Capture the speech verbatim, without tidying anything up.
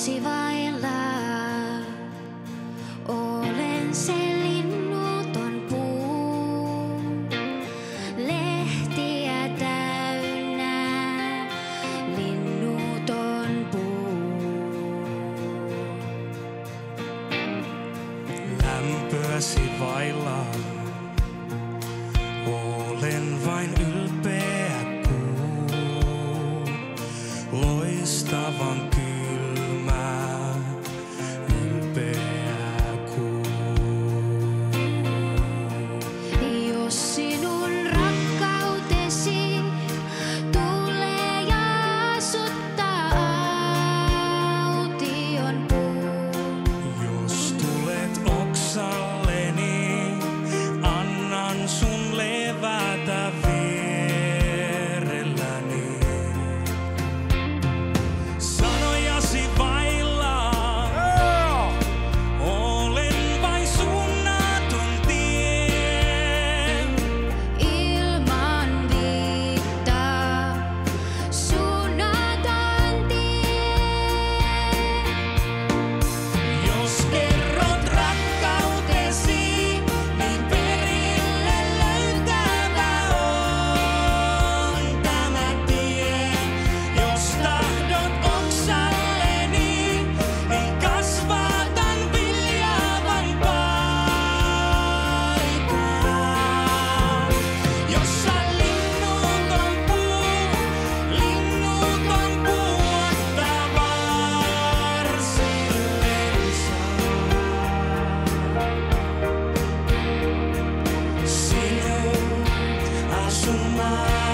vuosi vailla. Olen se linnuton puu, lehtiä täynnä, linnuton puu. Lämpöäsi vailla, olen vain ylpeä kuu, loistavan kylmä, ylpeä kuu. Jos sinun rakkautesi tulee ja asuttaa aution puun. Jos tulet oksalleni, annan sun levätä vierelläni. Sanojasi vailla, olen vain suunnaton tie. Ilman viittaa suunnaton tie. Jos kerrot rakkautesi, niin perille löytävä on tämä tie. Jos tahdot oksalleni, niin kasvatan viljaa vain paikaan. Jossa linnuton puu, linnuton puu ottaa varsillensa. Sinun asumaan.